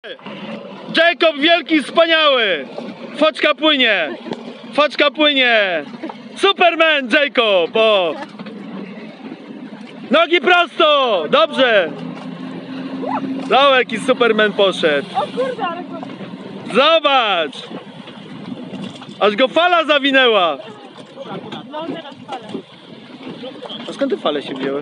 Jacob wielki, wspaniały! Foczka płynie! Foczka płynie! Superman Jacob! O. Nogi prosto! Dobrze! Zobacz, jaki Superman poszedł! O kurde, ale go... Zobacz! Aż go fala zawinęła! No teraz palę. A skąd te fale się wzięły?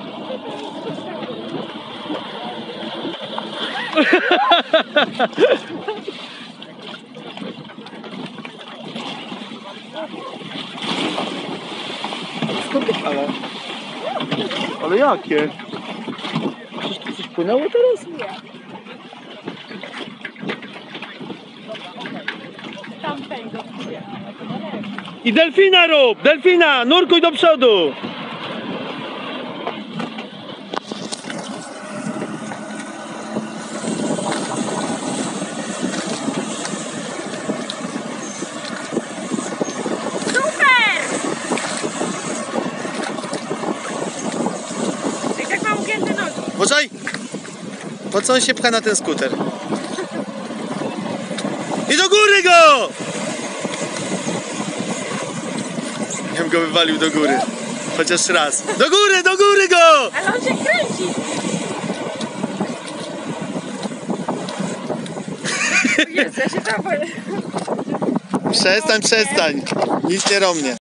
Skąd te fale? Ale jakie? Przecież tu coś płynęło teraz? Tamtego. I delfina rób! Delfina! Nurkuj do przodu! Super! I tak mam ugięte nogi. Poczekaj! Po co on się pcha na ten skuter? I do góry go! Ja bym go wywalił do góry. Chociaż raz. Do góry go! Ale on się kręci. Jezu, ja się tam boję. Przestań. Nic nie romnie.